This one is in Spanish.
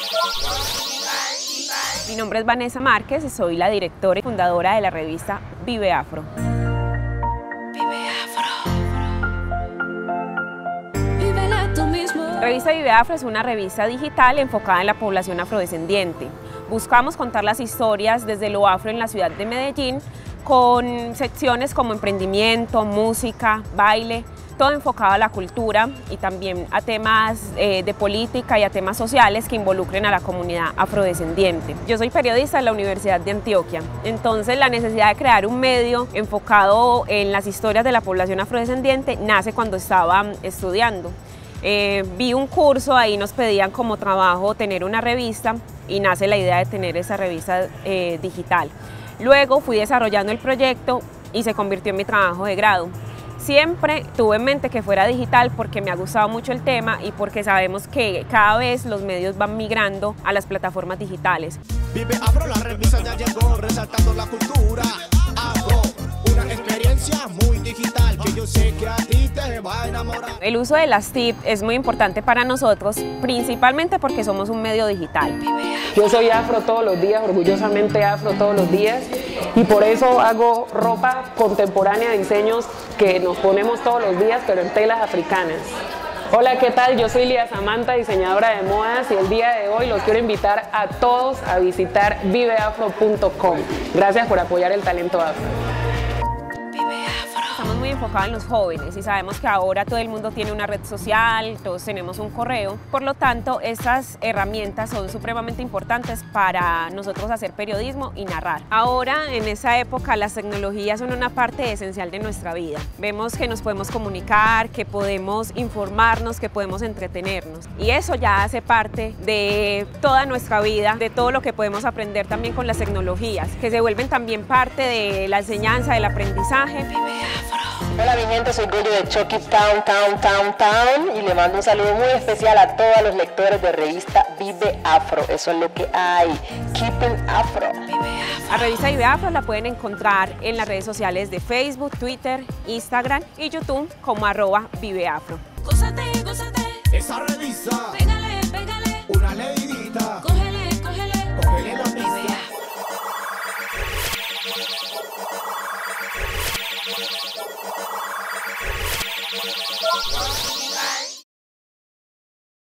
Mi nombre es Vanessa Márquez y soy la directora y fundadora de la revista Vive Afro. La revista Vive Afro es una revista digital enfocada en la población afrodescendiente. Buscamos contar las historias desde lo afro en la ciudad de Medellín, con secciones como emprendimiento, música, baile, todo enfocado a la cultura y también a temas de política y a temas sociales que involucren a la comunidad afrodescendiente. Yo soy periodista en la Universidad de Antioquia, entonces la necesidad de crear un medio enfocado en las historias de la población afrodescendiente nace cuando estaba estudiando. Vi un curso, ahí nos pedían como trabajo tener una revista y nace la idea de tener esa revista digital. Luego fui desarrollando el proyecto y se convirtió en mi trabajo de grado. Siempre tuve en mente que fuera digital porque me ha gustado mucho el tema y porque sabemos que cada vez los medios van migrando a las plataformas digitales. Vive Afro, la revista ya llegó, resaltando la cultura afro, una experiencia muy digital que yo sé que a ti te va a enamorar. El uso de las TIC es muy importante para nosotros, principalmente porque somos un medio digital. Yo soy afro todos los días, orgullosamente afro todos los días, y por eso hago ropa contemporánea, diseños que nos ponemos todos los días, pero en telas africanas. Hola, ¿qué tal? Yo soy Lía Samantha, diseñadora de modas, y el día de hoy los quiero invitar a todos a visitar viveafro.com. Gracias por apoyar el talento afro. Estamos muy enfocados en los jóvenes y sabemos que ahora todo el mundo tiene una red social, todos tenemos un correo, por lo tanto estas herramientas son supremamente importantes para nosotros hacer periodismo y narrar. Ahora, en esa época, las tecnologías son una parte esencial de nuestra vida. Vemos que nos podemos comunicar, que podemos informarnos, que podemos entretenernos, y eso ya hace parte de toda nuestra vida, de todo lo que podemos aprender también con las tecnologías, que se vuelven también parte de la enseñanza, del aprendizaje. Hola mi gente, soy Goyo de Chucky Town y le mando un saludo muy especial a todos los lectores de revista Vive Afro. Eso es lo que hay. Keeping Afro. La revista Vive Afro la pueden encontrar en las redes sociales de Facebook, Twitter, Instagram y YouTube como @viveafro.